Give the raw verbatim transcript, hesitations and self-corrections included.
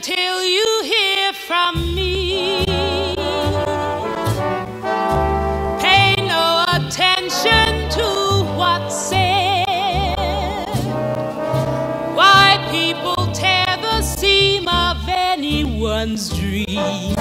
until you hear from me. Pay no attention to what's said. Why people tear the seam of anyone's dream.